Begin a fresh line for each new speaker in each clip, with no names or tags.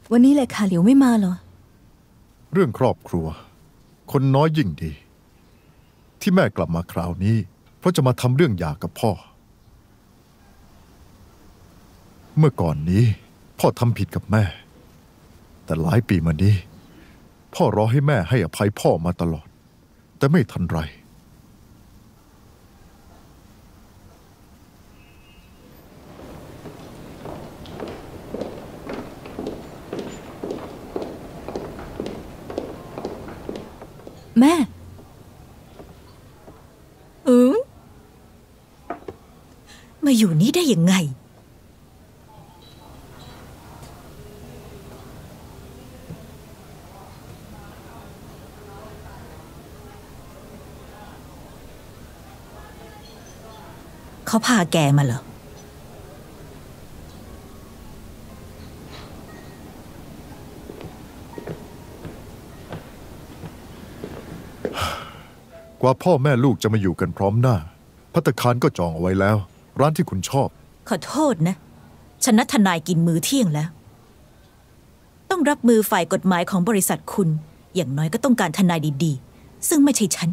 วันนี้เลยค่ะหลิวไม่มาเหรอ
เรื่องครอบครัวคนน้อยยิ่งดีที่แม่กลับมาคราวนี้เพราะจะมาทำเรื่องหย่ากับพ่อเมื่อก่อนนี้พ่อทำผิดกับแม่แต่หลายปีมานี้พ่อรอให้แม่ให้อภัยพ่อมาตลอดแต่ไม่ทันไร
แม่
มาอยู่นี่ได้ยังไงเขาพาแกมาเหรอ
กว่าพ่อแม่ลูกจะมาอยู่กันพร้อมหน้าภัตตาคารก็จองเอาไว้แล้วร้านที่คุณชอบ
ขอโทษนะฉันนัดทนายกินมื้อเที่ยงแล้วต้องรับมือฝ่ายกฎหมายของบริษัทคุณอย่างน้อยก็ต้องการทนายดีๆซึ่งไม่ใช่ฉัน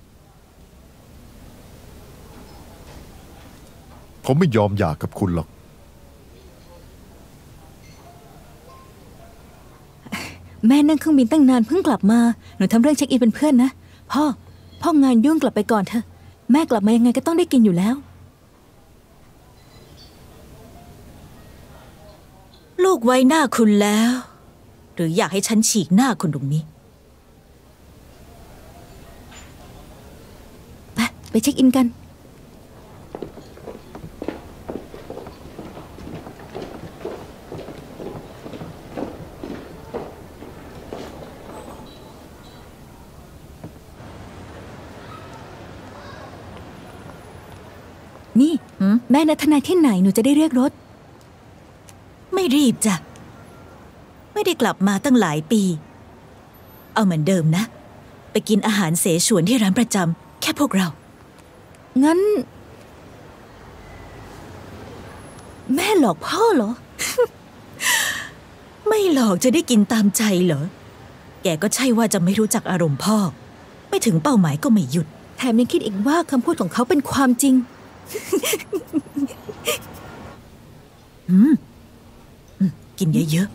ผมไม่ยอมหย่ากับคุณหรอก
แม่นั่งเครื่องบินตั้งนานเพิ่งกลับมาหนูทำเรื่องเช็คอินเป็นเพื่อนนะพ่องานยุ่งกลับไปก่อนเถอะแม่กลับมายังไงก็ต้องได้กินอยู่แล้ว
ลูกไว้หน้าคุณแล้วหรืออยากให้ฉันฉีกหน้าคุณตรงนี้
ไปเช็คอินกันนี่แม่นัดทนายที่ไหนหนูจะได้เรียกรถ
ไม่รีบจ้ะไม่ได้กลับมาตั้งหลายปีเอาเหมือนเดิมนะไปกินอาหารเสฉวนที่ร้านประจำแค่พวกเรา
งั้นแม่หลอกพ่อเหรอ
ไม่หลอกจะได้กินตามใจเหรอแกก็ใช่ว่าจะไม่รู้จักอารมณ์พ่อไม่ถึงเป้าหมายก็ไม่หยุด
แถมยังคิดอีกว่าคำพูดของเขาเป็นความจริง
กินเยอะ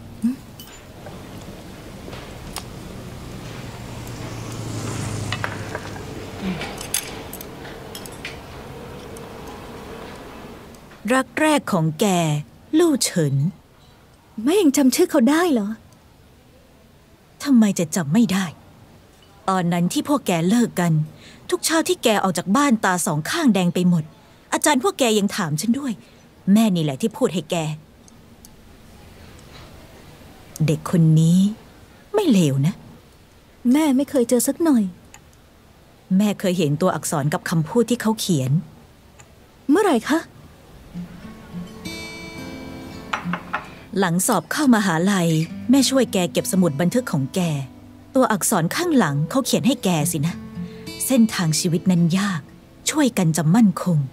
ๆรักแรกของแกลู่เฉิน
ไม่ยังจำชื่อเขาได้เหรอ
ทำไมจะจำไม่ได้ตอนนั้นที่พวกแกเลิกกันทุกเช้าที่แกออกจากบ้านตาสองข้างแดงไปหมดอาจารย์พวกแกยังถามฉันด้วยแม่นี่แหละที่พูดให้แกเด็กคนนี้ไม่เลวนะ
แม่ไม่เคยเจอสักหน่อย
แม่เคยเห็นตัวอักษรกับคำพูดที่เขาเขียน
เมื่อไหร่คะ
หลังสอบเข้ามหาลัยแม่ช่วยแกเก็บสมุดบันทึกของแกตัวอักษรข้างหลังเขาเขียนให้แกสินะเส้นทางชีวิตนั้นยากช่วยกันจะมั่นคง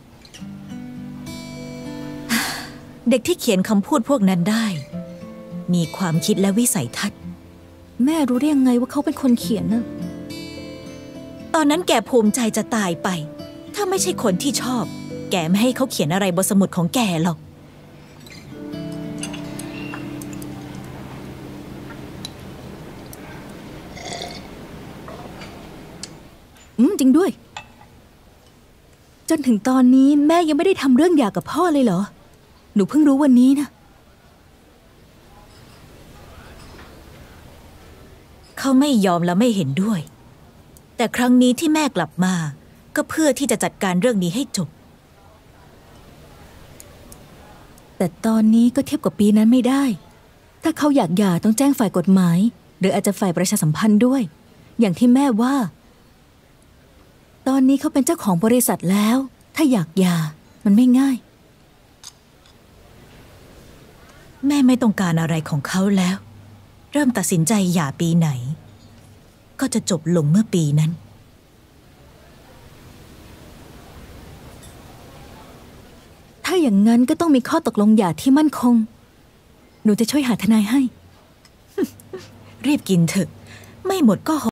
เด็กที่เขียนคำพูดพวกนั้นได้มีความคิดและวิสัยทัศน์
แม่รู้ได้ยังไงว่าเขาเป็นคนเขียนนะ
ตอนนั้นแกภูมิใจจะตายไปถ้าไม่ใช่คนที่ชอบแกไม่ให้เขาเขียนอะไรบนสมุดของแกหรอก
จริงด้วยจนถึงตอนนี้แม่ยังไม่ได้ทำเรื่องหย่ากับพ่อเลยเหรอหนูเพิ่งรู้วันนี้นะ
เขาไม่ยอมและไม่เห็นด้วยแต่ครั้งนี้ที่แม่กลับมาก็เพื่อที่จะจัดการเรื่องนี้ให้จบ
แต่ตอนนี้ก็เทียบกับปีนั้นไม่ได้ถ้าเขาอยากหย่าต้องแจ้งฝ่ายกฎหมายหรืออาจจะฝ่ายประชาสัมพันธ์ด้วยอย่างที่แม่ว่าตอนนี้เขาเป็นเจ้าของบริษัทแล้วถ้าอยากหย่ามันไม่ง่าย
แม่ไม่ต้องการอะไรของเขาแล้วเริ่มตัดสินใจหย่าปีไหนก็จะจบลงเมื่อปีนั้น
ถ้าอย่างนั้นก็ต้องมีข้อตกลงหย่าที่มั่นคงหนูจะช่วยหาทนายให้
รีบกินเถอะ ไม่หมดก็